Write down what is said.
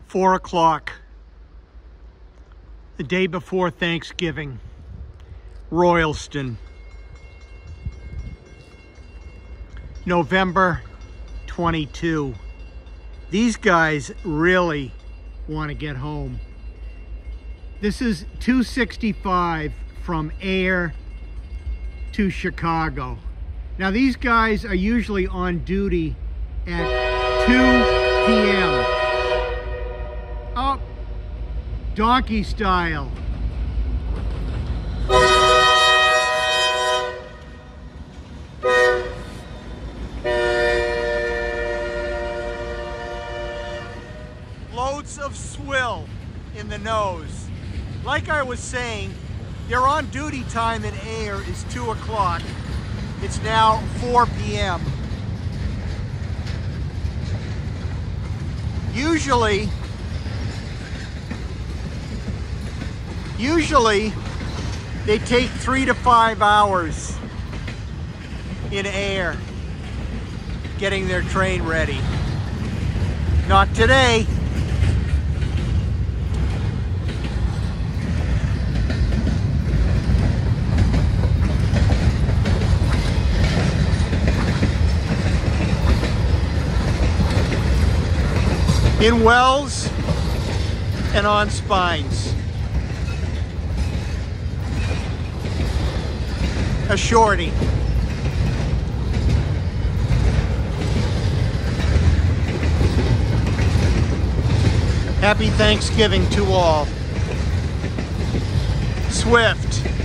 4 o'clock, the day before Thanksgiving, Royalston, November 22. These guys really want to get home. This is 265 from Air to Chicago. Now these guys are usually on duty at 2 p.m. Oh, donkey style. Loads of swill in the nose. Like I was saying, their on-duty time in Air is 2 o'clock. It's now 4 p.m. Usually they take 3 to 5 hours in Air getting their train ready. Not today. In wells and on spines. A shorty. Happy Thanksgiving to all. Swift.